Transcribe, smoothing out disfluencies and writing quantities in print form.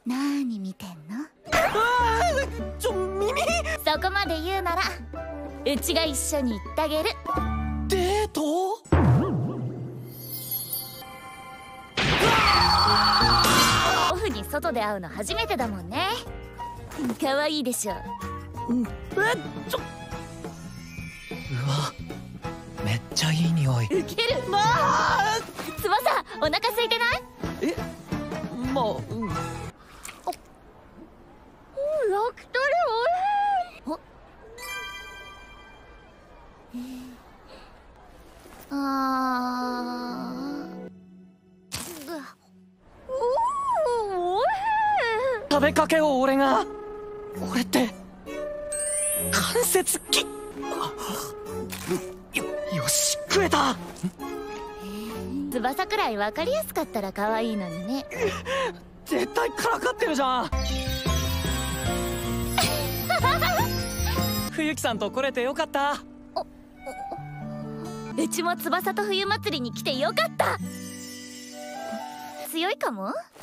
なーに見てんの？ 耳。 そこまで言うならうちが一緒に行ってあげる。 デート？ オフに外で会うの初めてだもんね。可愛いでしょ。 うわ、めっちゃいい匂い。 ウケる。翼、お腹空いてない？ まあ、 焼き鳥おいしい。おいしい。 食べかけを俺が。これって関節キよし、食えた。 翼くらい分かりやすかったら可愛いのにね。 絶対からかってるじゃん。冬木さんと来れてよかった。 うちも翼と冬祭りに来てよかった。強いかも。